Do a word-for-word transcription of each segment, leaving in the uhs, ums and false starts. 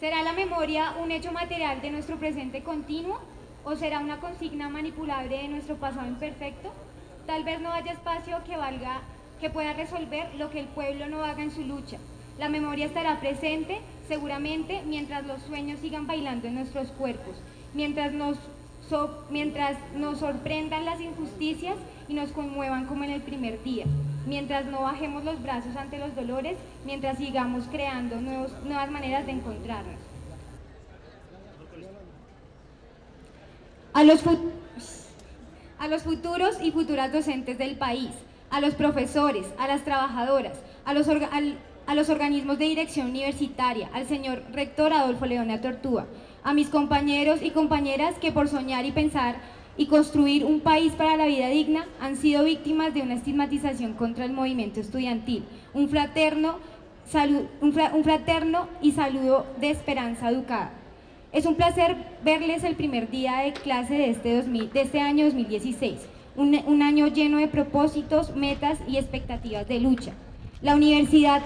¿Será la memoria un hecho material de nuestro presente continuo o será una consigna manipulable de nuestro pasado imperfecto? Tal vez no haya espacio que valga, que pueda resolver lo que el pueblo no haga en su lucha. La memoria estará presente, seguramente, mientras los sueños sigan bailando en nuestros cuerpos, mientras nos, so, mientras nos sorprendan las injusticias y nos conmuevan como en el primer día, mientras no bajemos los brazos ante los dolores, mientras sigamos creando nuevos, nuevas maneras de encontrarnos. A los, a los futuros y futuras docentes del país, a los profesores, a las trabajadoras, a los, orga, al, a los organismos de dirección universitaria, al señor rector Adolfo León Tortúa, a mis compañeros y compañeras que por soñar y pensar y construir un país para la vida digna han sido víctimas de una estigmatización contra el movimiento estudiantil, un fraterno, salud, un, fra, un fraterno y saludo de esperanza educada. Es un placer verles el primer día de clase de este, dos mil, de este año dos mil dieciséis, un, un año lleno de propósitos, metas y expectativas de lucha. La universidad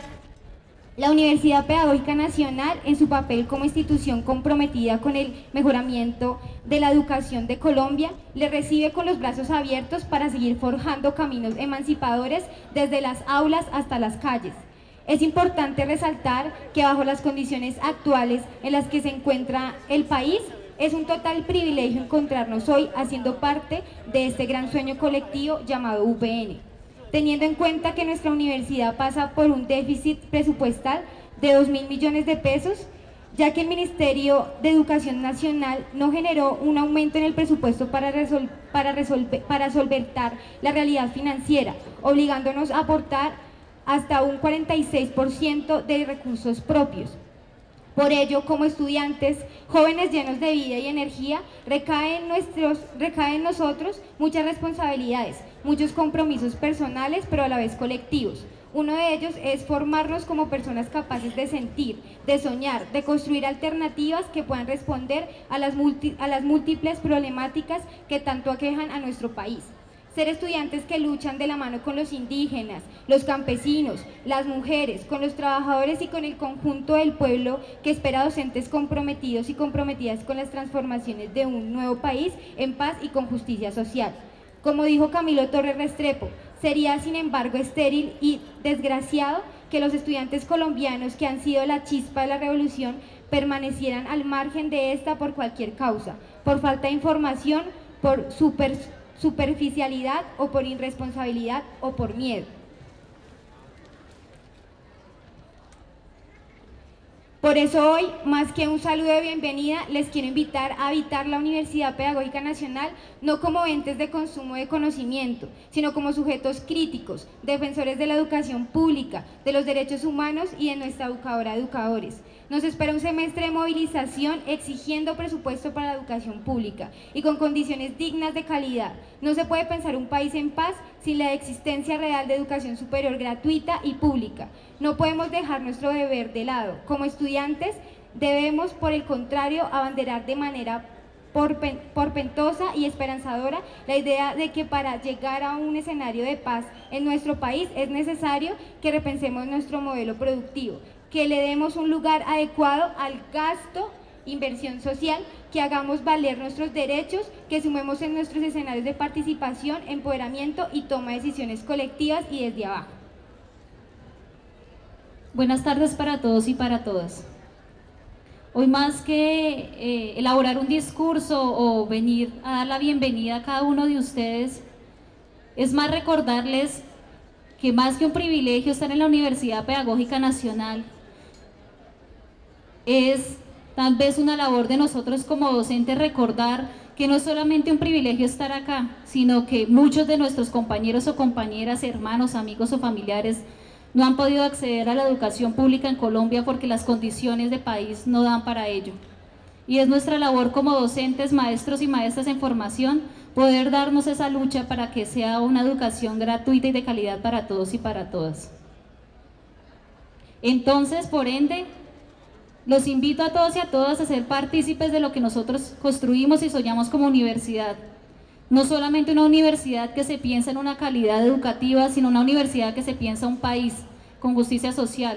La Universidad Pedagógica Nacional, en su papel como institución comprometida con el mejoramiento de la educación de Colombia, le recibe con los brazos abiertos para seguir forjando caminos emancipadores desde las aulas hasta las calles. Es importante resaltar que bajo las condiciones actuales en las que se encuentra el país, es un total privilegio encontrarnos hoy haciendo parte de este gran sueño colectivo llamado U P N. Teniendo en cuenta que nuestra universidad pasa por un déficit presupuestal de dos mil millones de pesos, ya que el Ministerio de Educación Nacional no generó un aumento en el presupuesto para, resol para, resolver, para solventar la realidad financiera, obligándonos a aportar hasta un cuarenta y seis por ciento de recursos propios. Por ello, como estudiantes, jóvenes llenos de vida y energía, recaen, nuestros, recaen en nosotros muchas responsabilidades, muchos compromisos personales, pero a la vez colectivos. Uno de ellos es formarnos como personas capaces de sentir, de soñar, de construir alternativas que puedan responder a las, multi, a las múltiples problemáticas que tanto aquejan a nuestro país. Ser estudiantes que luchan de la mano con los indígenas, los campesinos, las mujeres, con los trabajadores y con el conjunto del pueblo que espera docentes comprometidos y comprometidas con las transformaciones de un nuevo país en paz y con justicia social. Como dijo Camilo Torres Restrepo, sería sin embargo estéril y desgraciado que los estudiantes colombianos que han sido la chispa de la revolución permanecieran al margen de esta por cualquier causa, por falta de información, por super superficialidad o por irresponsabilidad o por miedo. Por eso hoy, más que un saludo de bienvenida, les quiero invitar a habitar la Universidad Pedagógica Nacional no como entes de consumo de conocimiento, sino como sujetos críticos, defensores de la educación pública, de los derechos humanos y de nuestra educadora de educadores. Nos espera un semestre de movilización exigiendo presupuesto para la educación pública y con condiciones dignas de calidad. No se puede pensar un país en paz sin la existencia real de educación superior gratuita y pública. No podemos dejar nuestro deber de lado. Como estudiantes debemos, por el contrario, abanderar de manera portentosa y esperanzadora la idea de que para llegar a un escenario de paz en nuestro país es necesario que repensemos nuestro modelo productivo, que le demos un lugar adecuado al gasto, inversión social, que hagamos valer nuestros derechos, que sumemos en nuestros escenarios de participación, empoderamiento y toma de decisiones colectivas y desde abajo. Buenas tardes para todos y para todas. Hoy más que eh, elaborar un discurso o venir a dar la bienvenida a cada uno de ustedes, es más recordarles que más que un privilegio estar en la Universidad Pedagógica Nacional, es tal vez una labor de nosotros como docentes recordar que no es solamente un privilegio estar acá, sino que muchos de nuestros compañeros o compañeras, hermanos, amigos o familiares no han podido acceder a la educación pública en Colombia porque las condiciones de país no dan para ello. Y es nuestra labor como docentes, maestros y maestras en formación poder darnos esa lucha para que sea una educación gratuita y de calidad para todos y para todas. Entonces, por ende, los invito a todos y a todas a ser partícipes de lo que nosotros construimos y soñamos como universidad. No solamente una universidad que se piensa en una calidad educativa, sino una universidad que se piensa un país con justicia social,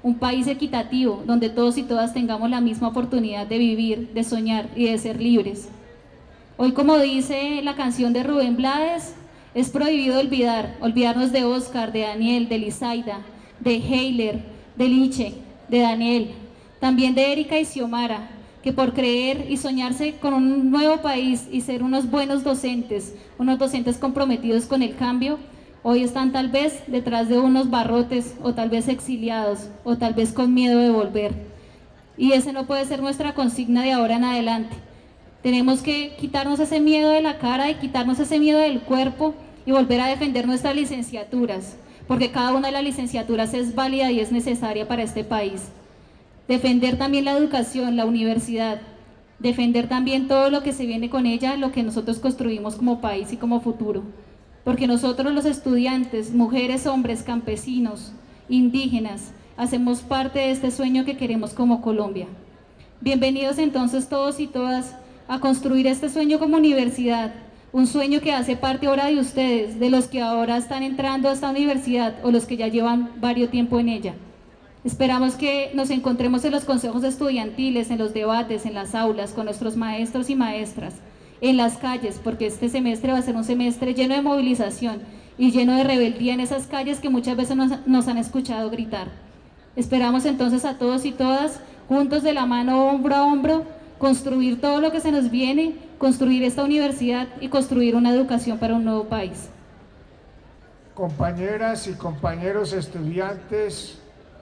un país equitativo, donde todos y todas tengamos la misma oportunidad de vivir, de soñar y de ser libres. Hoy, como dice la canción de Rubén Blades, es prohibido olvidar, olvidarnos de Oscar, de Daniel, de Lizaida, de Heiler, de Liche, de Daniel, también de Erika y Xiomara, que por creer y soñarse con un nuevo país y ser unos buenos docentes, unos docentes comprometidos con el cambio, hoy están tal vez detrás de unos barrotes o tal vez exiliados o tal vez con miedo de volver. Y ese no puede ser nuestra consigna de ahora en adelante. Tenemos que quitarnos ese miedo de la cara y quitarnos ese miedo del cuerpo y volver a defender nuestras licenciaturas, porque cada una de las licenciaturas es válida y es necesaria para este país. Defender también la educación, la universidad, defender también todo lo que se viene con ella, lo que nosotros construimos como país y como futuro. Porque nosotros los estudiantes, mujeres, hombres, campesinos, indígenas, hacemos parte de este sueño que queremos como Colombia. Bienvenidos entonces todos y todas a construir este sueño como universidad, un sueño que hace parte ahora de ustedes, de los que ahora están entrando a esta universidad o los que ya llevan varios tiempo en ella. Esperamos que nos encontremos en los consejos estudiantiles, en los debates, en las aulas, con nuestros maestros y maestras, en las calles, porque este semestre va a ser un semestre lleno de movilización y lleno de rebeldía en esas calles que muchas veces nos, nos han escuchado gritar. Esperamos entonces a todos y todas, juntos de la mano, hombro a hombro, construir todo lo que se nos viene, construir esta universidad y construir una educación para un nuevo país. Compañeras y compañeros estudiantes,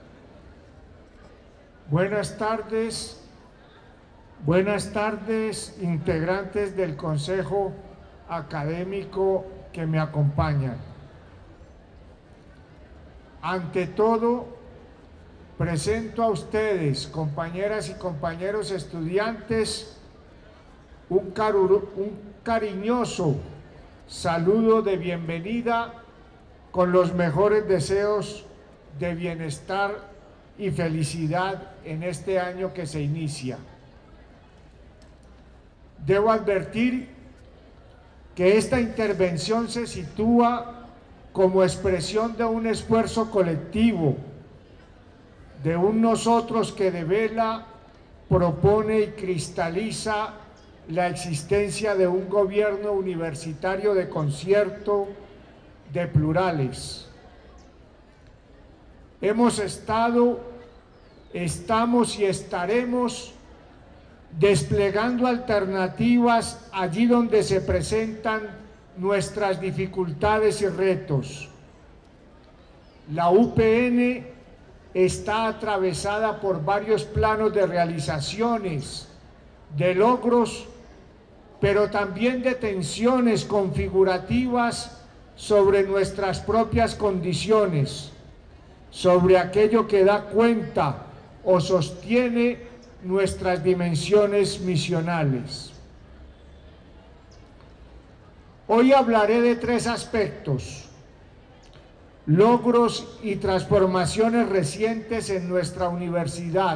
buenas tardes, buenas tardes, integrantes del Consejo Académico que me acompañan. Ante todo, presento a ustedes, compañeras y compañeros estudiantes, un, caruro, un cariñoso saludo de bienvenida con los mejores deseos de bienestar y felicidad en este año que se inicia. Debo advertir que esta intervención se sitúa como expresión de un esfuerzo colectivo, de un nosotros que devela, propone y cristaliza la existencia de un gobierno universitario de concierto, de plurales. Hemos estado, estamos y estaremos desplegando alternativas allí donde se presentan nuestras dificultades y retos. La U P N está atravesada por varios planos de realizaciones, de logros, pero también de tensiones configurativas sobre nuestras propias condiciones, sobre aquello que da cuenta o sostiene nuestras dimensiones misionales. Hoy hablaré de tres aspectos: logros y transformaciones recientes en nuestra universidad,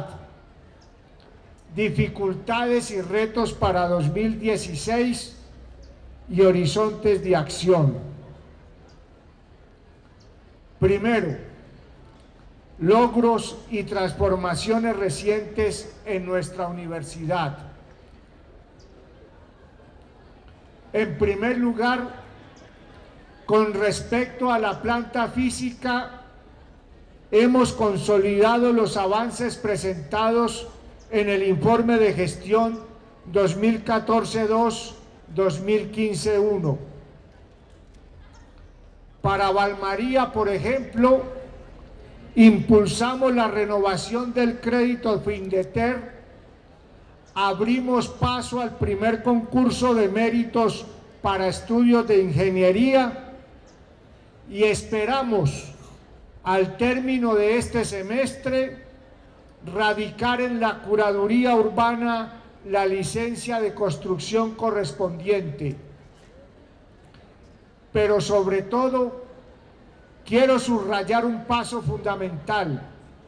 dificultades y retos para dos mil dieciséis y horizontes de acción. Primero, logros y transformaciones recientes en nuestra universidad. En primer lugar, con respecto a la planta física, hemos consolidado los avances presentados en el informe de gestión dos mil catorce dos, dos mil quince uno. Para Valmaría, por ejemplo, impulsamos la renovación del crédito Findeter, abrimos paso al primer concurso de méritos para estudios de ingeniería y esperamos, al término de este semestre, radicar en la curaduría urbana la licencia de construcción correspondiente. Pero sobre todo, quiero subrayar un paso fundamental.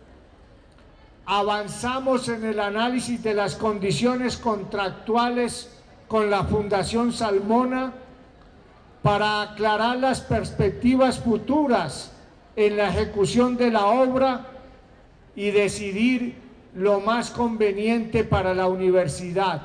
Avanzamos en el análisis de las condiciones contractuales con la Fundación Salmona para aclarar las perspectivas futuras en la ejecución de la obra y decidir lo más conveniente para la universidad.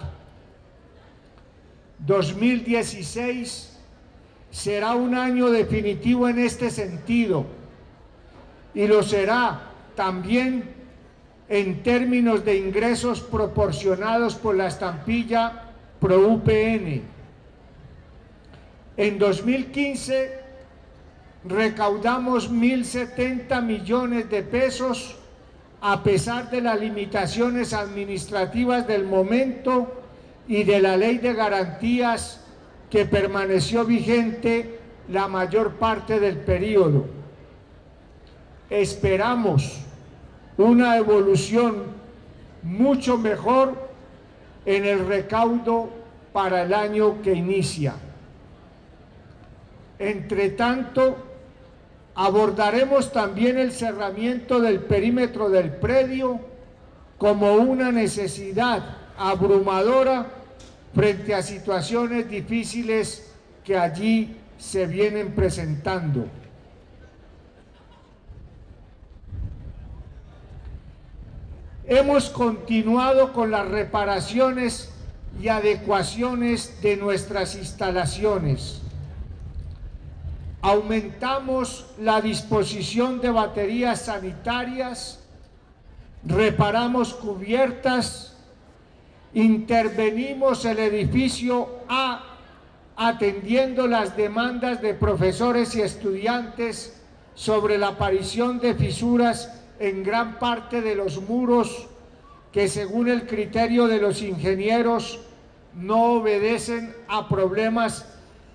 dos mil dieciséis será un año definitivo en este sentido y lo será también en términos de ingresos proporcionados por la estampilla Pro U P N. En dos mil quince recaudamos mil setenta millones de pesos a pesar de las limitaciones administrativas del momento y de la ley de garantías que permaneció vigente la mayor parte del periodo. Esperamos una evolución mucho mejor en el recaudo para el año que inicia. Entre tanto, abordaremos también el cerramiento del perímetro del predio como una necesidad abrumadora frente a situaciones difíciles que allí se vienen presentando. Hemos continuado con las reparaciones y adecuaciones de nuestras instalaciones. Aumentamos la disposición de baterías sanitarias, reparamos cubiertas, intervenimos el edificio A atendiendo las demandas de profesores y estudiantes sobre la aparición de fisuras en gran parte de los muros que, según el criterio de los ingenieros, no obedecen a problemas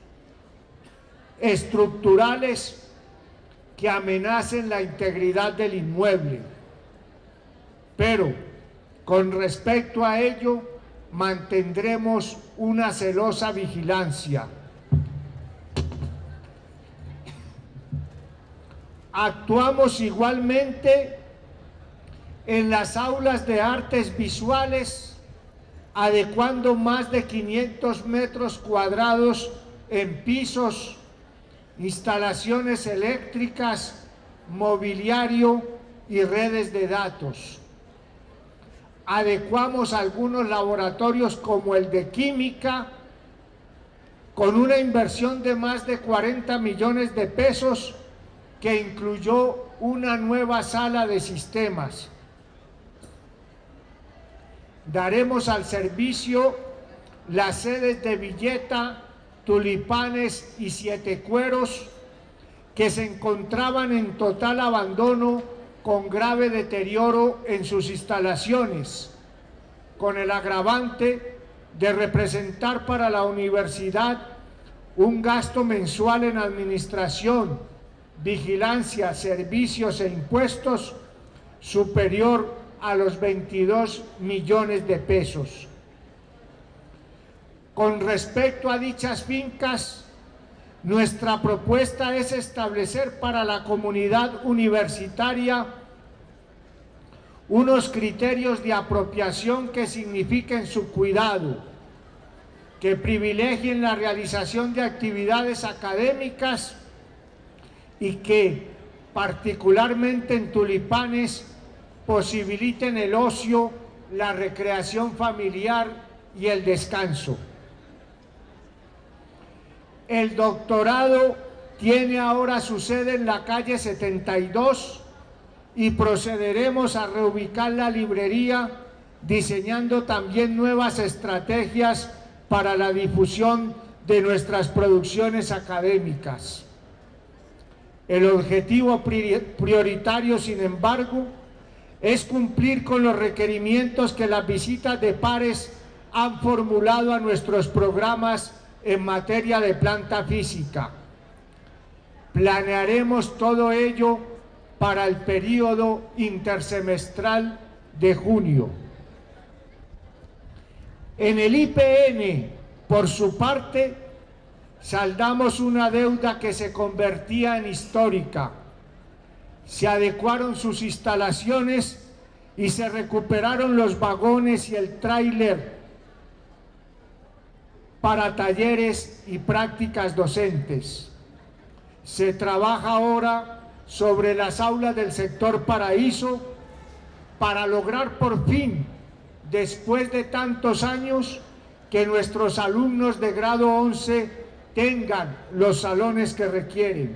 estructurales que amenacen la integridad del inmueble. Pero con respecto a ello mantendremos una celosa vigilancia. Actuamos igualmente en las aulas de artes visuales, adecuando más de quinientos metros cuadrados en pisos, instalaciones eléctricas, mobiliario y redes de datos. Adecuamos algunos laboratorios como el de química, con una inversión de más de cuarenta millones de pesos que incluyó una nueva sala de sistemas. Daremos al servicio las sedes de Villeta, Tulipanes y Siete Cueros, que se encontraban en total abandono con grave deterioro en sus instalaciones, con el agravante de representar para la universidad un gasto mensual en administración, vigilancia, servicios e impuestos superior a los veintidós millones de pesos. Con respecto a dichas fincas, nuestra propuesta es establecer para la comunidad universitaria unos criterios de apropiación que signifiquen su cuidado, que privilegien la realización de actividades académicas y que, particularmente en Tulipanes, posibiliten el ocio, la recreación familiar y el descanso. El doctorado tiene ahora su sede en la calle setenta y dos y procederemos a reubicar la librería, diseñando también nuevas estrategias para la difusión de nuestras producciones académicas. El objetivo prioritario, sin embargo, es cumplir con los requerimientos que las visitas de pares han formulado a nuestros programas en materia de planta física. Planearemos todo ello para el periodo intersemestral de junio. En el I P N, por su parte, saldamos una deuda que se convertía en histórica. Se adecuaron sus instalaciones y se recuperaron los vagones y el tráiler para talleres y prácticas docentes. Se trabaja ahora sobre las aulas del sector Paraíso para lograr por fin, después de tantos años, que nuestros alumnos de grado once tengan los salones que requieren.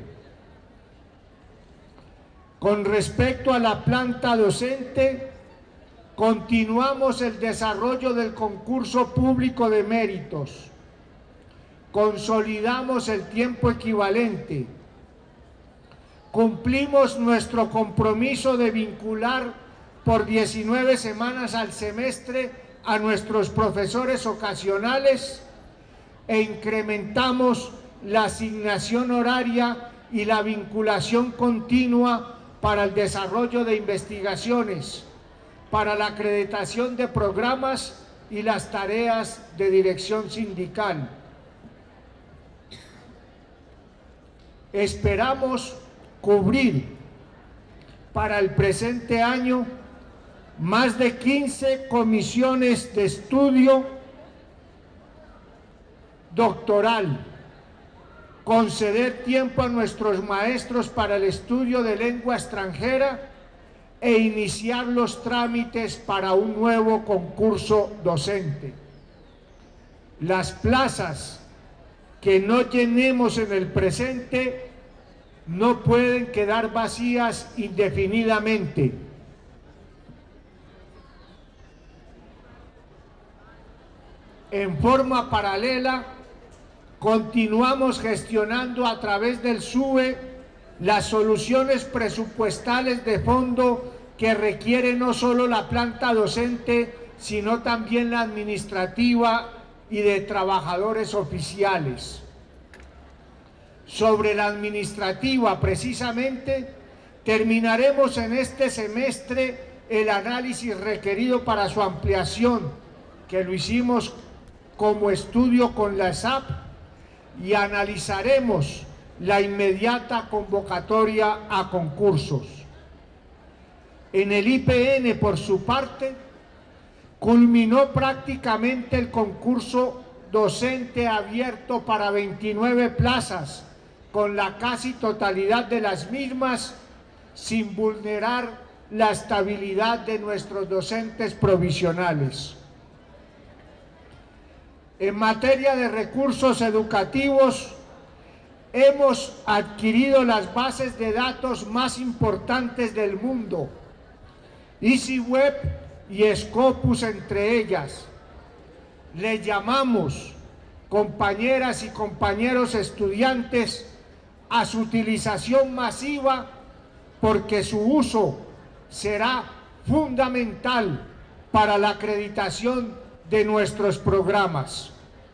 Con respecto a la planta docente, continuamos el desarrollo del concurso público de méritos, consolidamos el tiempo equivalente, cumplimos nuestro compromiso de vincular por diecinueve semanas al semestre a nuestros profesores ocasionales e incrementamos la asignación horaria y la vinculación continua para el desarrollo de investigaciones, para la acreditación de programas y las tareas de dirección sindical. Esperamos cubrir para el presente año más de quince comisiones de estudio doctoral, conceder tiempo a nuestros maestros para el estudio de lengua extranjera e iniciar los trámites para un nuevo concurso docente. Las plazas que no llenemos en el presente no pueden quedar vacías indefinidamente. En forma paralela, continuamos gestionando a través del SUBE las soluciones presupuestales de fondo que requiere no solo la planta docente, sino también la administrativa y de trabajadores oficiales. Sobre la administrativa, precisamente, terminaremos en este semestre el análisis requerido para su ampliación, que lo hicimos como estudio con la S A P, y analizaremos la inmediata convocatoria a concursos. En el I P N, por su parte, culminó prácticamente el concurso docente abierto para veintinueve plazas, con la casi totalidad de las mismas, sin vulnerar la estabilidad de nuestros docentes provisionales. En materia de recursos educativos, hemos adquirido las bases de datos más importantes del mundo, EasyWeb y Scopus entre ellas. Le llamamos, compañeras y compañeros estudiantes, a su utilización masiva, porque su uso será fundamental para la acreditación de nuestros programas.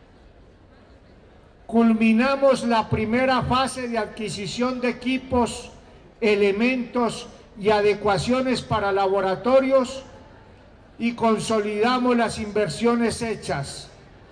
Culminamos la primera fase de adquisición de equipos, elementos y adecuaciones para laboratorios y consolidamos las inversiones hechas.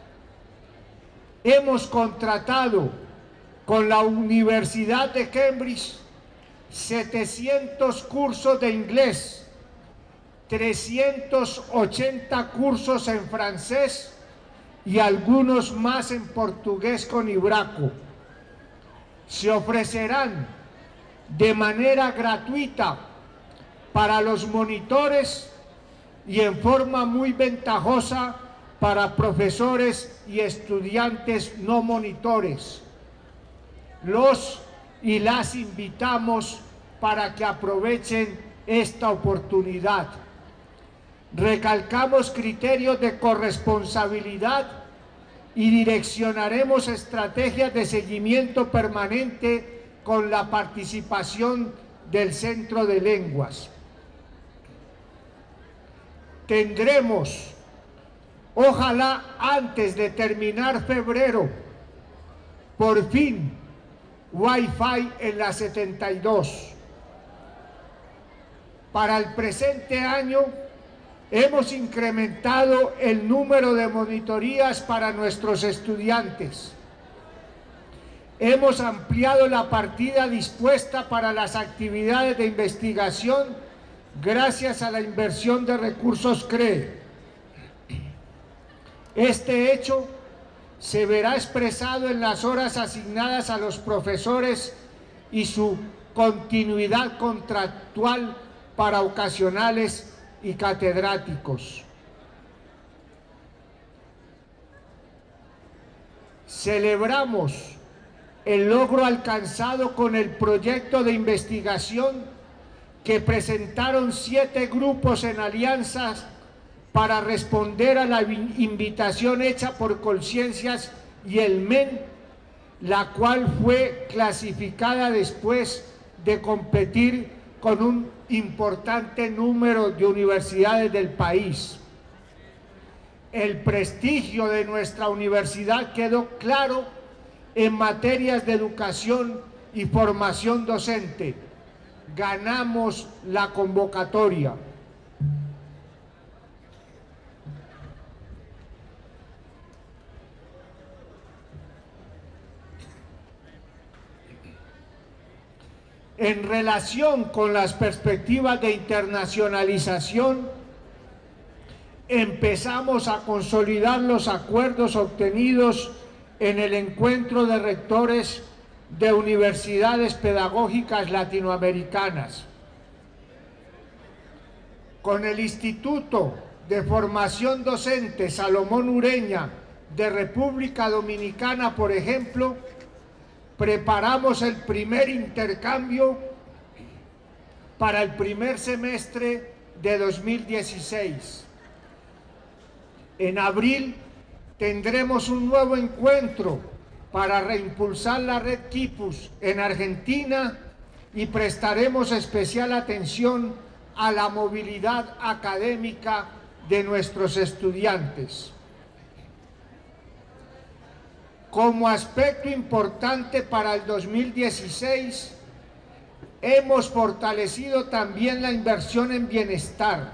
Hemos contratado con la Universidad de Cambridge setecientos cursos de inglés, trescientos ochenta cursos en francés y algunos más en portugués con Ibraco. Se ofrecerán de manera gratuita para los monitores y en forma muy ventajosa para profesores y estudiantes no monitores. Los y las invitamos para que aprovechen esta oportunidad. Recalcamos criterios de corresponsabilidad y direccionaremos estrategias de seguimiento permanente con la participación del Centro de Lenguas. Tendremos, ojalá antes de terminar febrero, por fin, Wi-Fi en la setenta y dos. Para el presente año, hemos incrementado el número de monitorías para nuestros estudiantes. Hemos ampliado la partida dispuesta para las actividades de investigación gracias a la inversión de recursos C R E. Este hecho se verá expresado en las horas asignadas a los profesores y su continuidad contractual para ocasionales y catedráticos. Celebramos el logro alcanzado con el proyecto de investigación que presentaron siete grupos en alianzas para responder a la invitación hecha por Colciencias y el M E N, la cual fue clasificada después de competir con un importante número de universidades del país. El prestigio de nuestra universidad quedó claro en materias de educación y formación docente. Ganamos la convocatoria. En relación con las perspectivas de internacionalización, empezamos a consolidar los acuerdos obtenidos en el encuentro de rectores de universidades pedagógicas latinoamericanas. Con el Instituto de Formación Docente Salomón Ureña de República Dominicana, por ejemplo, preparamos el primer intercambio para el primer semestre de dos mil dieciséis. En abril tendremos un nuevo encuentro para reimpulsar la red Quipus en Argentina y prestaremos especial atención a la movilidad académica de nuestros estudiantes. Como aspecto importante para el dos mil dieciséis, hemos fortalecido también la inversión en bienestar.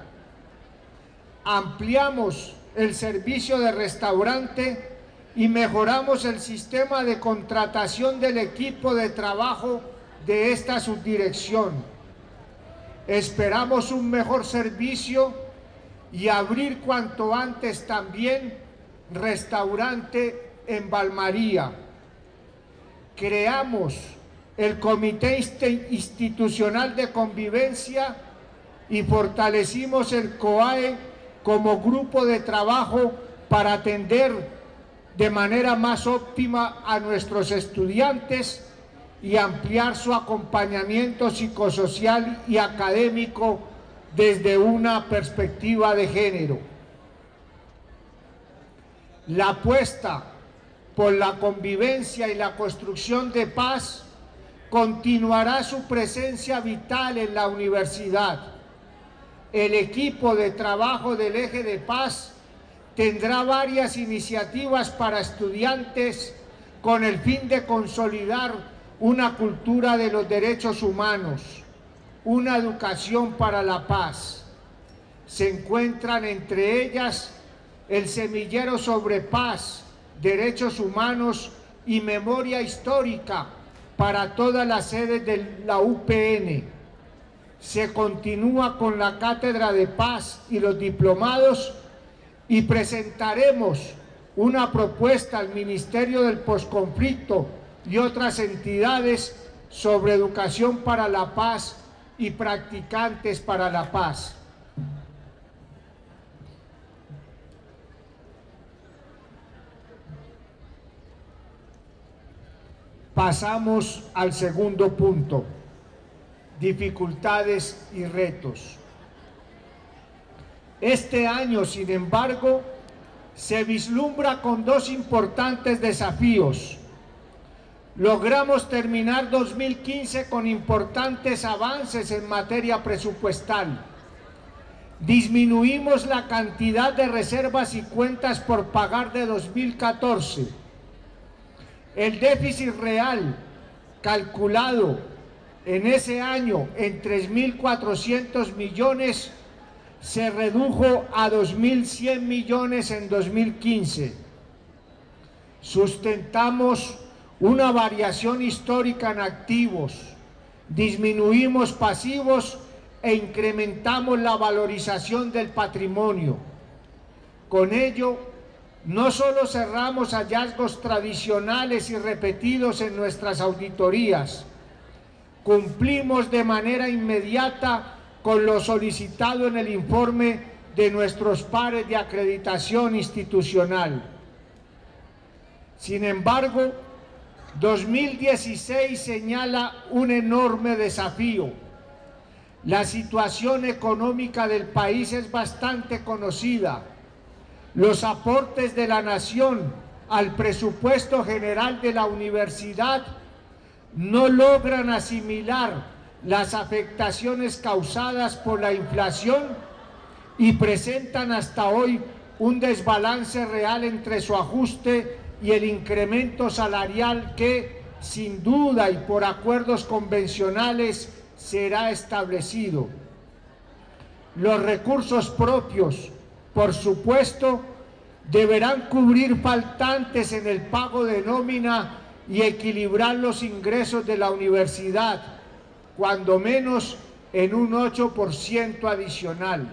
Ampliamos el servicio de restaurante y mejoramos el sistema de contratación del equipo de trabajo de esta subdirección. Esperamos un mejor servicio y abrir cuanto antes también restaurante en Valmaría. Creamos el Comité Institucional de Convivencia y fortalecimos el COAE como grupo de trabajo para atender de manera más óptima a nuestros estudiantes y ampliar su acompañamiento psicosocial y académico desde una perspectiva de género. La apuesta por la convivencia y la construcción de paz continuará su presencia vital en la universidad. El equipo de trabajo del Eje de Paz tendrá varias iniciativas para estudiantes con el fin de consolidar una cultura de los derechos humanos, una educación para la paz. Se encuentran entre ellas el semillero sobre paz, derechos humanos y memoria histórica para todas las sedes de la U P N. Se continúa con la Cátedra de Paz y los diplomados y presentaremos una propuesta al Ministerio del Posconflicto y otras entidades sobre educación para la paz y practicantes para la paz. Pasamos al segundo punto, dificultades y retos. Este año, sin embargo, se vislumbra con dos importantes desafíos. Logramos terminar dos mil quince con importantes avances en materia presupuestal. Disminuimos la cantidad de reservas y cuentas por pagar de dos mil catorce. El déficit real calculado en ese año en tres mil cuatrocientos millones se redujo a dos mil cien millones en dos mil quince. Sustentamos una variación histórica en activos, disminuimos pasivos e incrementamos la valorización del patrimonio. Con ello, no solo cerramos hallazgos tradicionales y repetidos en nuestras auditorías, cumplimos de manera inmediata con lo solicitado en el informe de nuestros pares de acreditación institucional. Sin embargo, dos mil dieciséis señala un enorme desafío. La situación económica del país es bastante conocida. Los aportes de la nación al presupuesto general de la universidad no logran asimilar las afectaciones causadas por la inflación y presentan hasta hoy un desbalance real entre su ajuste y el incremento salarial que, sin duda y por acuerdos convencionales, será establecido. Los recursos propios, por supuesto, deberán cubrir faltantes en el pago de nómina y equilibrar los ingresos de la universidad, cuando menos en un ocho por ciento adicional.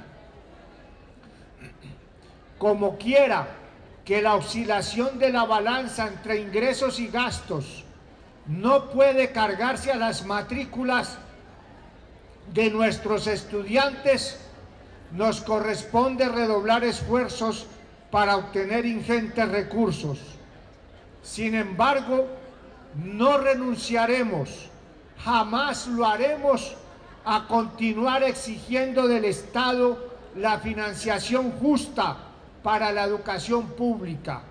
Como quiera que la oscilación de la balanza entre ingresos y gastos no puede cargarse a las matrículas de nuestros estudiantes, nos corresponde redoblar esfuerzos para obtener ingentes recursos. Sin embargo, no renunciaremos, jamás lo haremos, a continuar exigiendo del Estado la financiación justa para la educación pública.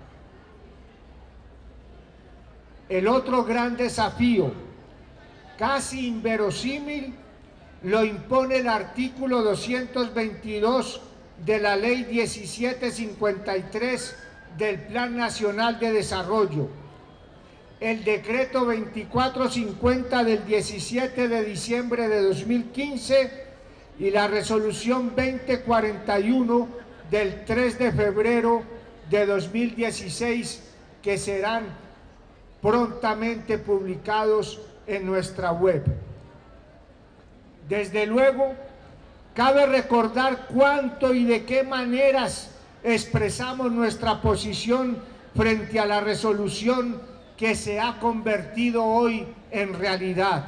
El otro gran desafío, casi inverosímil, lo impone el artículo doscientos veintidós de la Ley diecisiete cincuenta y tres del Plan Nacional de Desarrollo, el Decreto veinticuatro cincuenta del diecisiete de diciembre de dos mil quince y la Resolución veinte cuarenta y uno del tres de febrero de dos mil dieciséis, que serán prontamente publicados en nuestra web. Desde luego, cabe recordar cuánto y de qué maneras expresamos nuestra posición frente a la resolución que se ha convertido hoy en realidad.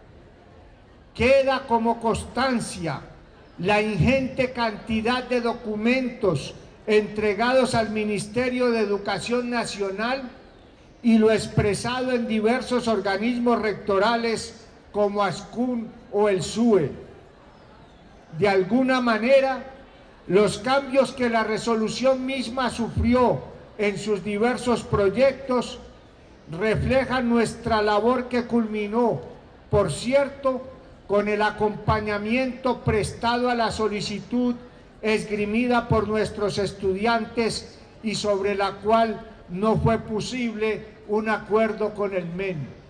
Queda como constancia la ingente cantidad de documentos entregados al Ministerio de Educación Nacional y lo expresado en diversos organismos rectorales como ASCUN o el S U E. De alguna manera, los cambios que la resolución misma sufrió en sus diversos proyectos reflejan nuestra labor, que culminó, por cierto, con el acompañamiento prestado a la solicitud esgrimida por nuestros estudiantes y sobre la cual no fue posible un acuerdo con el M E N.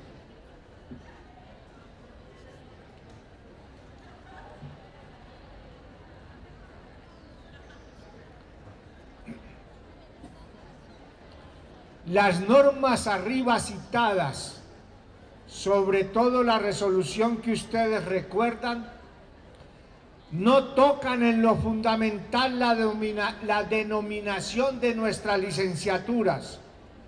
Las normas arriba citadas, sobre todo la resolución que ustedes recuerdan, no tocan en lo fundamental la, domina, la denominación de nuestras licenciaturas.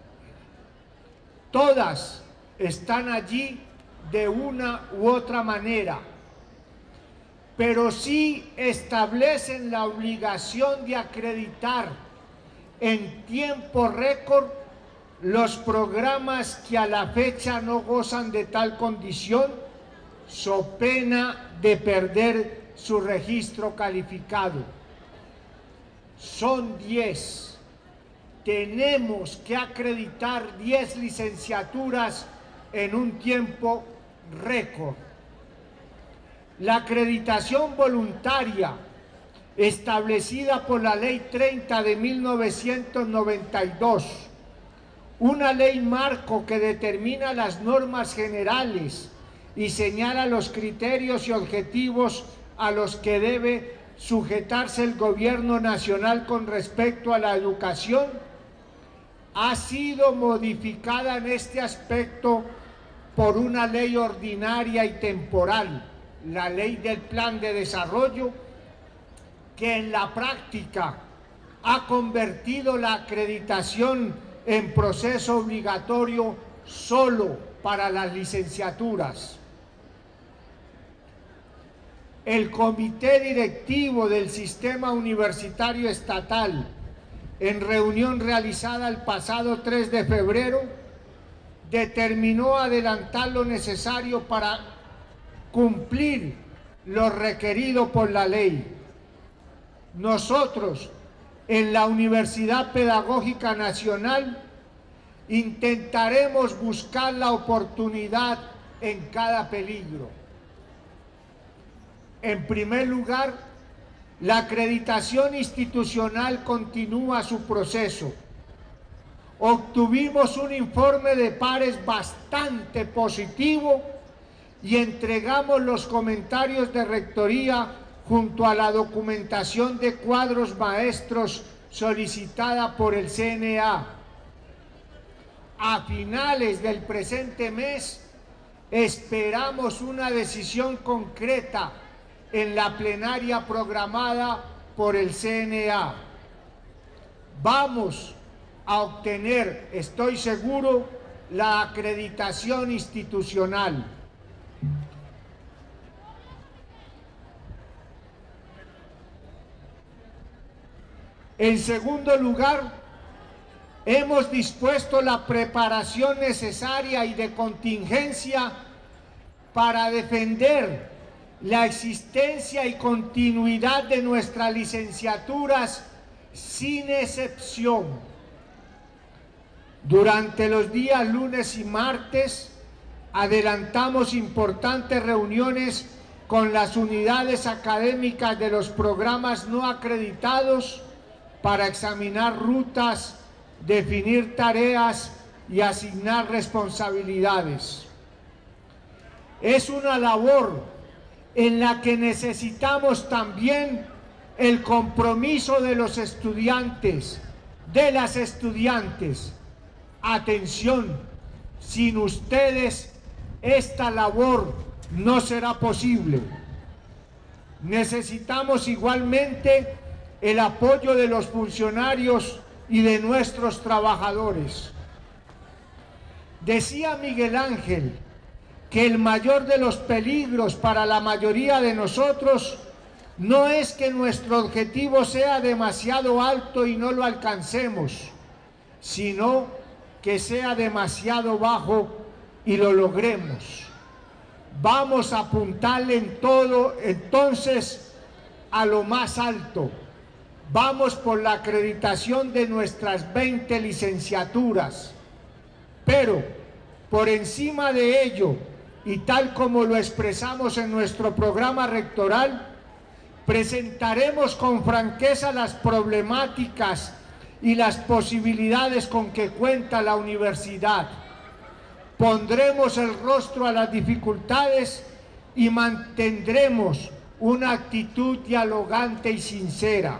Todas están allí de una u otra manera, pero sí establecen la obligación de acreditar en tiempo récord los programas que a la fecha no gozan de tal condición, so pena de perder su registro calificado. Son diez. Tenemos que acreditar diez licenciaturas en un tiempo récord. La acreditación voluntaria, establecida por la Ley treinta de mil novecientos noventa y dos, una ley marco que determina las normas generales y señala los criterios y objetivos a los que debe sujetarse el gobierno nacional con respecto a la educación, ha sido modificada en este aspecto por una ley ordinaria y temporal, la Ley del Plan de Desarrollo, que en la práctica ha convertido la acreditación en proceso obligatorio solo para las licenciaturas. el comité directivo del sistema universitario estatal, en reunión realizada el pasado tres de febrero, determinó adelantar lo necesario para cumplir lo requerido por la ley. Nosotros, en la Universidad Pedagógica Nacional, intentaremos buscar la oportunidad en cada peligro. En primer lugar, la acreditación institucional continúa su proceso. Obtuvimos un informe de pares bastante positivo y entregamos los comentarios de rectoría junto a la documentación de cuadros maestros solicitada por el C N A. A finales del presente mes esperamos una decisión concreta en la plenaria programada por el C N A. Vamos a obtener, estoy seguro, la acreditación institucional. En segundo lugar, hemos dispuesto la preparación necesaria y de contingencia para defender la existencia y continuidad de nuestras licenciaturas sin excepción. Durante los días lunes y martes adelantamos importantes reuniones con las unidades académicas de los programas no acreditados para examinar rutas, definir tareas y asignar responsabilidades. Es una labor en la que necesitamos también el compromiso de los estudiantes, de las estudiantes. Atención, sin ustedes esta labor no será posible. Necesitamos igualmente el apoyo de los funcionarios y de nuestros trabajadores. Decía Miguel Ángel que el mayor de los peligros para la mayoría de nosotros no es que nuestro objetivo sea demasiado alto y no lo alcancemos, sino que sea demasiado bajo y lo logremos. Vamos a apuntarle en todo, entonces, a lo más alto. Vamos por la acreditación de nuestras veinte licenciaturas, pero por encima de ello, y tal como lo expresamos en nuestro programa rectoral, presentaremos con franqueza las problemáticas y las posibilidades con que cuenta la universidad. Pondremos el rostro a las dificultades y mantendremos una actitud dialogante y sincera.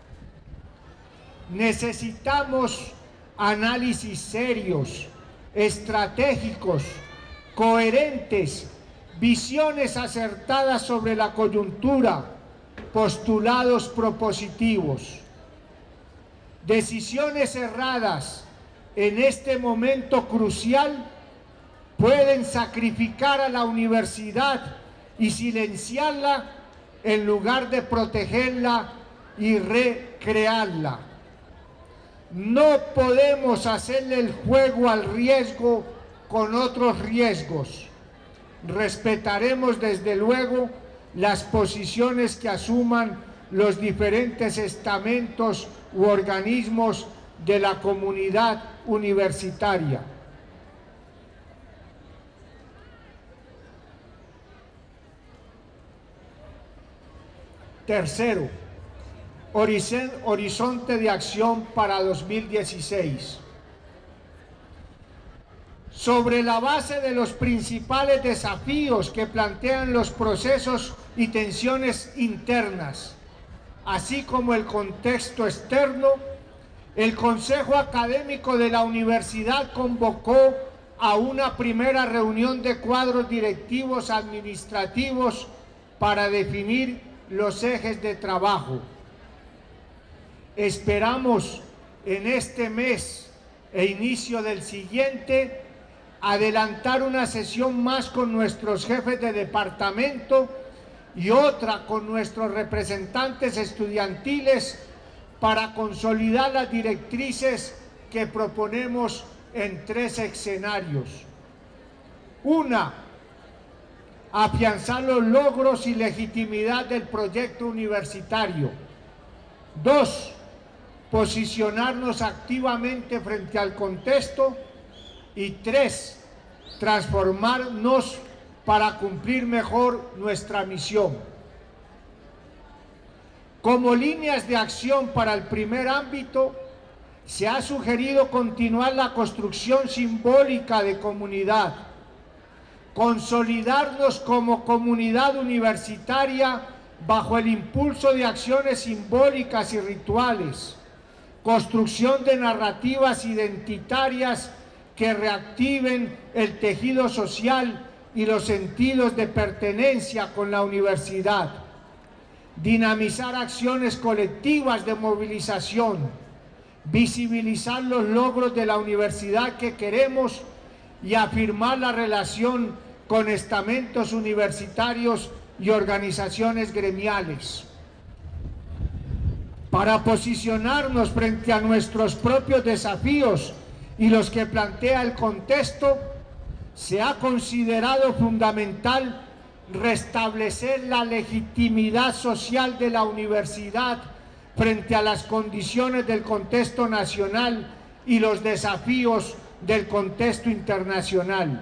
Necesitamos análisis serios, estratégicos, coherentes, visiones acertadas sobre la coyuntura, postulados propositivos. Decisiones erradas en este momento crucial pueden sacrificar a la universidad y silenciarla en lugar de protegerla y recrearla. No podemos hacerle el juego al riesgo con otros riesgos. Respetaremos desde luego las posiciones que asuman los diferentes estamentos u organismos de la comunidad universitaria. Tercero, horizonte de acción para dos mil dieciséis. Sobre la base de los principales desafíos que plantean los procesos y tensiones internas, así como el contexto externo, el Consejo Académico de la Universidad convocó a una primera reunión de cuadros directivos administrativos para definir los ejes de trabajo. Esperamos en este mes e inicio del siguiente adelantar una sesión más con nuestros jefes de departamento y otra con nuestros representantes estudiantiles para consolidar las directrices que proponemos en tres escenarios. Una, afianzar los logros y legitimidad del proyecto universitario. Dos, posicionarnos activamente frente al contexto. Y tres, transformarnos para cumplir mejor nuestra misión. Como líneas de acción para el primer ámbito, se ha sugerido continuar la construcción simbólica de comunidad, consolidarnos como comunidad universitaria bajo el impulso de acciones simbólicas y rituales, construcción de narrativas identitarias que reactiven el tejido social y los sentidos de pertenencia con la universidad, dinamizar acciones colectivas de movilización, visibilizar los logros de la universidad que queremos y afirmar la relación con estamentos universitarios y organizaciones gremiales. Para posicionarnos frente a nuestros propios desafíos y los que plantea el contexto, se ha considerado fundamental restablecer la legitimidad social de la universidad frente a las condiciones del contexto nacional y los desafíos del contexto internacional,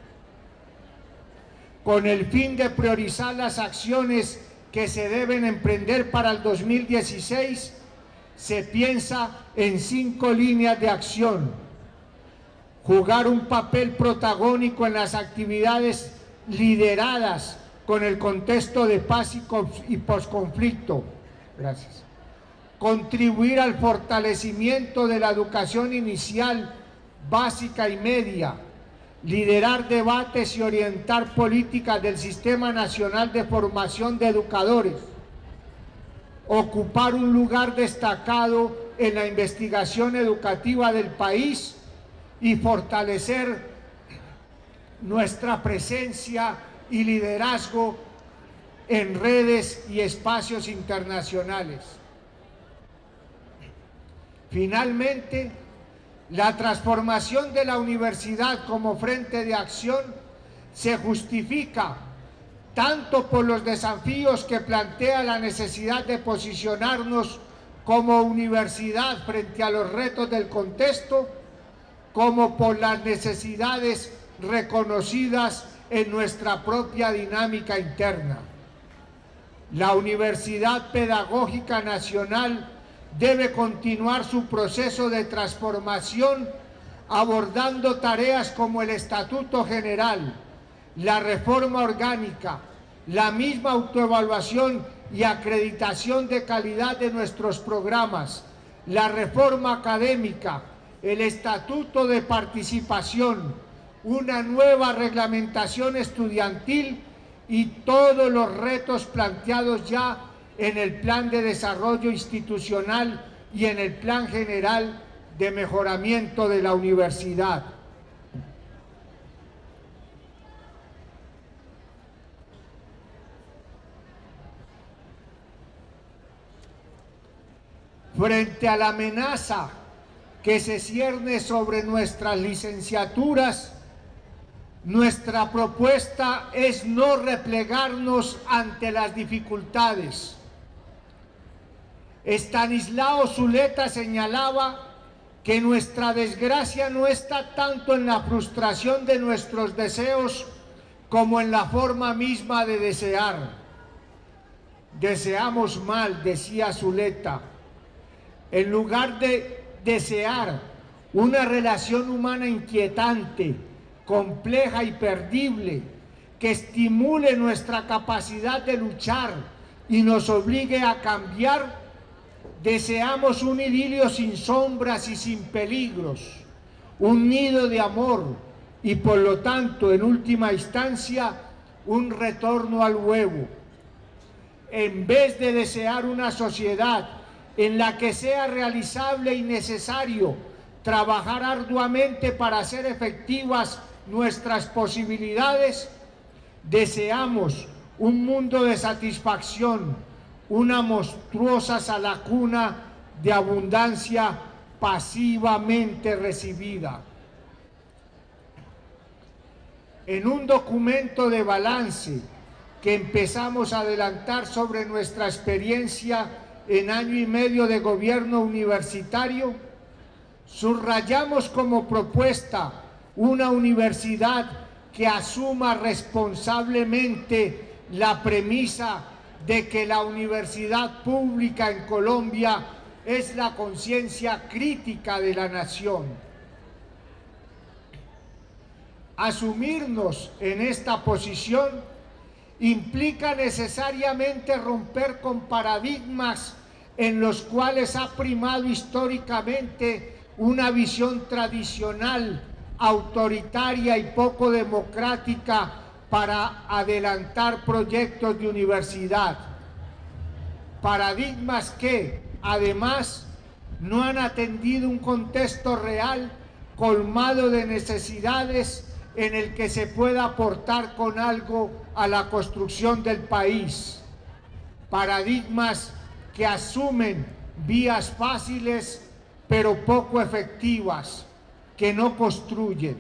con el fin de priorizar las acciones que se deben emprender para el dos mil dieciséis, se piensa en cinco líneas de acción. Jugar un papel protagónico en las actividades lideradas con el contexto de paz y posconflicto. Gracias. Contribuir al fortalecimiento de la educación inicial, básica y media. Liderar debates y orientar políticas del Sistema Nacional de Formación de Educadores. Ocupar un lugar destacado en la investigación educativa del país y fortalecer nuestra presencia y liderazgo en redes y espacios internacionales. Finalmente, la transformación de la universidad como frente de acción se justifica tanto por los desafíos que plantea la necesidad de posicionarnos como universidad frente a los retos del contexto, como por las necesidades reconocidas en nuestra propia dinámica interna. La Universidad Pedagógica Nacional debe continuar su proceso de transformación abordando tareas como el Estatuto General, la reforma orgánica, la misma autoevaluación y acreditación de calidad de nuestros programas, la reforma académica, el Estatuto de Participación, una nueva reglamentación estudiantil y todos los retos planteados ya en el Plan de Desarrollo Institucional y en el Plan General de Mejoramiento de la Universidad. Frente a la amenaza que se cierne sobre nuestras licenciaturas, nuestra propuesta es no replegarnos ante las dificultades. Estanislao Zuleta señalaba que nuestra desgracia no está tanto en la frustración de nuestros deseos como en la forma misma de desear. Deseamos mal, decía Zuleta. En lugar de desear una relación humana inquietante, compleja y perdible, que estimule nuestra capacidad de luchar y nos obligue a cambiar, deseamos un idilio sin sombras y sin peligros, un nido de amor y por lo tanto, en última instancia, un retorno al huevo. En vez de desear una sociedad en la que sea realizable y necesario trabajar arduamente para hacer efectivas nuestras posibilidades, deseamos un mundo de satisfacción, una monstruosa salacuna de abundancia pasivamente recibida. En un documento de balance que empezamos a adelantar sobre nuestra experiencia en año y medio de gobierno universitario, subrayamos como propuesta una universidad que asuma responsablemente la premisa de que la universidad pública en Colombia es la conciencia crítica de la nación. Asumirnos en esta posición implica necesariamente romper con paradigmas en los cuales ha primado históricamente una visión tradicional, autoritaria y poco democrática para adelantar proyectos de universidad. Paradigmas que, además, no han atendido un contexto real colmado de necesidades en el que se pueda aportar con algo a la construcción del país. Paradigmas que asumen vías fáciles pero poco efectivas, que no construyen.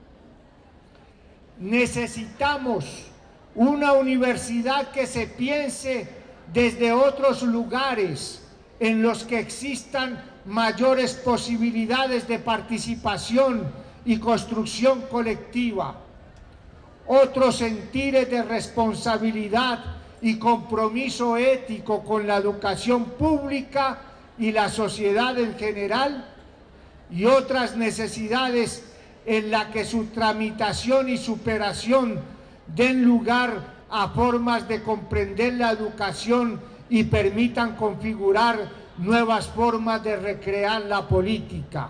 Necesitamos una universidad que se piense desde otros lugares en los que existan mayores posibilidades de participación y construcción colectiva, otros sentires de responsabilidad y compromiso ético con la educación pública y la sociedad en general, y otras necesidades en las que su tramitación y superación den lugar a formas de comprender la educación y permitan configurar nuevas formas de recrear la política.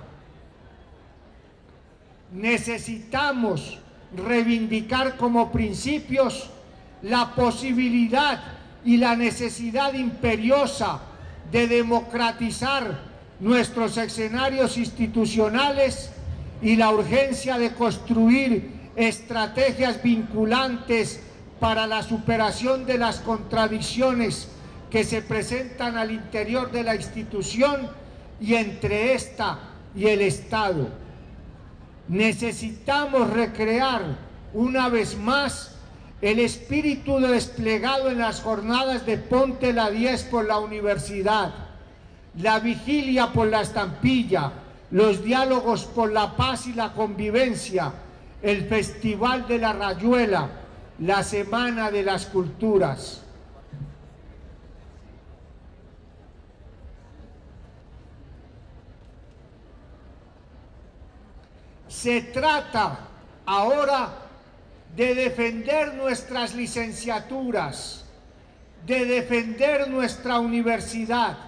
Necesitamos reivindicar como principios la posibilidad y la necesidad imperiosa de democratizar nuestros escenarios institucionales y la urgencia de construir estrategias vinculantes para la superación de las contradicciones que se presentan al interior de la institución y entre esta y el Estado. Necesitamos recrear una vez más el espíritu desplegado en las jornadas de Ponte la diez por la universidad, la vigilia por la estampilla, los diálogos por la paz y la convivencia, el Festival de la Rayuela, la Semana de las Culturas. Se trata ahora de defender nuestras licenciaturas, de defender nuestra universidad,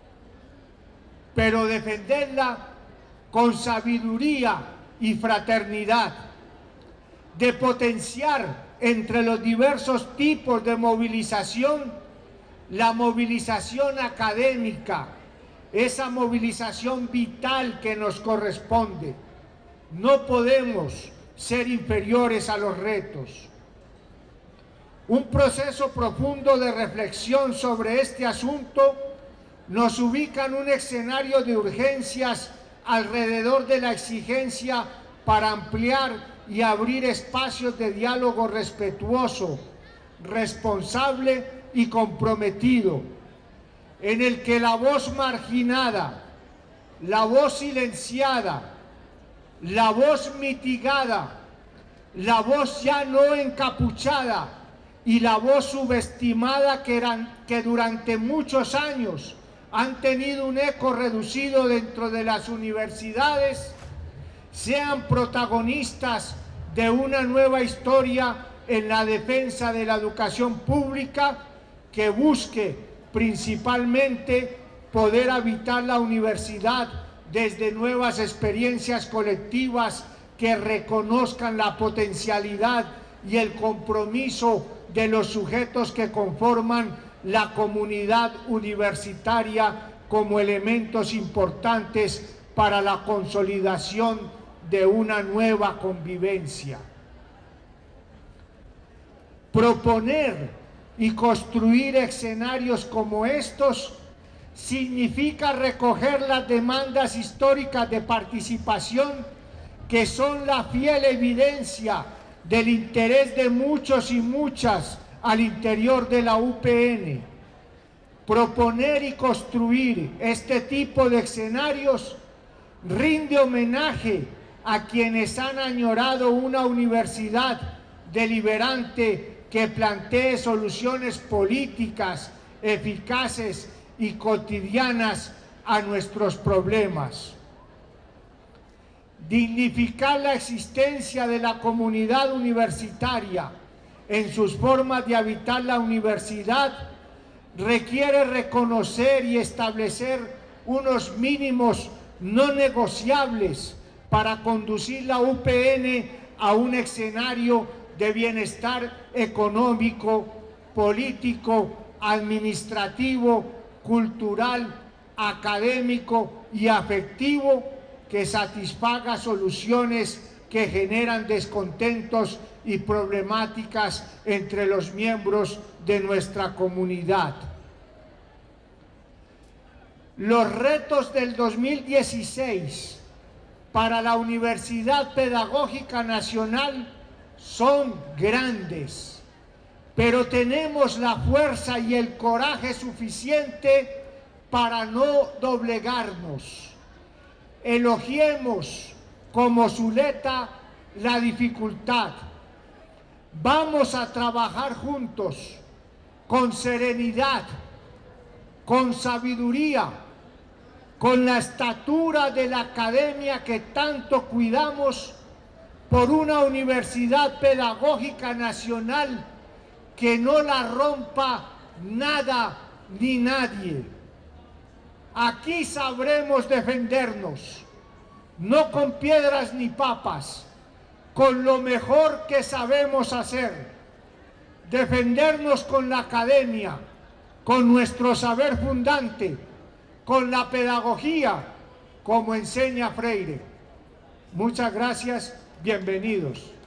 pero defenderla con sabiduría y fraternidad, de potenciar entre los diversos tipos de movilización la movilización académica, esa movilización vital que nos corresponde. No podemos ser inferiores a los retos. Un proceso profundo de reflexión sobre este asunto nos ubica en un escenario de urgencias alrededor de la exigencia para ampliar y abrir espacios de diálogo respetuoso, responsable y comprometido, en el que la voz marginada, la voz silenciada, la voz mitigada, la voz ya no encapuchada y la voz subestimada que, eran, que durante muchos años han tenido un eco reducido dentro de las universidades, sean protagonistas de una nueva historia en la defensa de la educación pública que busque principalmente poder habitar la universidad desde nuevas experiencias colectivas que reconozcan la potencialidad y el compromiso de los sujetos que conforman la comunidad universitaria como elementos importantes para la consolidación de una nueva convivencia. Proponer y construir escenarios como estos significa recoger las demandas históricas de participación que son la fiel evidencia del interés de muchos y muchas al interior de la U P N. Proponer y construir este tipo de escenarios rinde homenaje a quienes han añorado una universidad deliberante que plantee soluciones políticas eficaces y cotidianas a nuestros problemas. Dignificar la existencia de la comunidad universitaria en sus formas de habitar la universidad requiere reconocer y establecer unos mínimos no negociables para conducir la U P N a un escenario de bienestar económico, político, administrativo, cultural, académico y afectivo que satisfaga soluciones que generan descontentos y problemáticas entre los miembros de nuestra comunidad. Los retos del dos mil dieciséis para la Universidad Pedagógica Nacional son grandes, pero tenemos la fuerza y el coraje suficiente para no doblegarnos. Elogiemos como Zuleta la dificultad. Vamos a trabajar juntos, con serenidad, con sabiduría, con la estatura de la academia que tanto cuidamos, por una universidad pedagógica nacional que no la rompa nada ni nadie. Aquí sabremos defendernos, no con piedras ni papas, con lo mejor que sabemos hacer, defendernos con la academia, con nuestro saber fundante, con la pedagogía, como enseña Freire. Muchas gracias, bienvenidos.